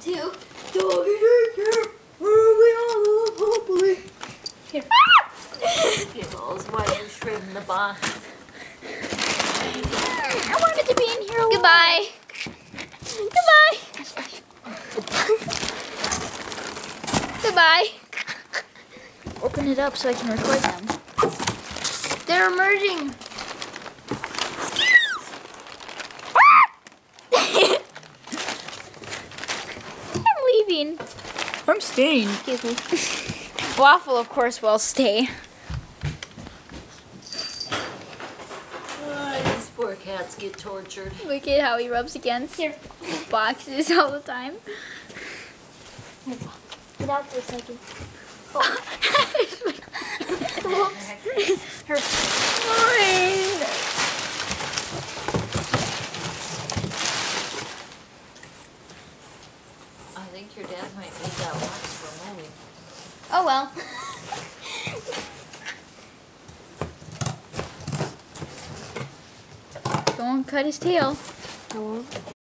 to doggy daycare where we all live happily. Here. Giggles, why are you shredding the box? I wanted to be in here alone. Goodbye. Goodbye. Goodbye. Open it up so I can record them. They're emerging. I'm leaving. I'm staying. Excuse me. Waffle, of course, will stay. These poor cats get tortured. Look at how he rubs against boxes all the time. Get out for a second. Oh. Her fine. I think your dad might need that box for mowing. Oh well. Don't cut his tail. I won't.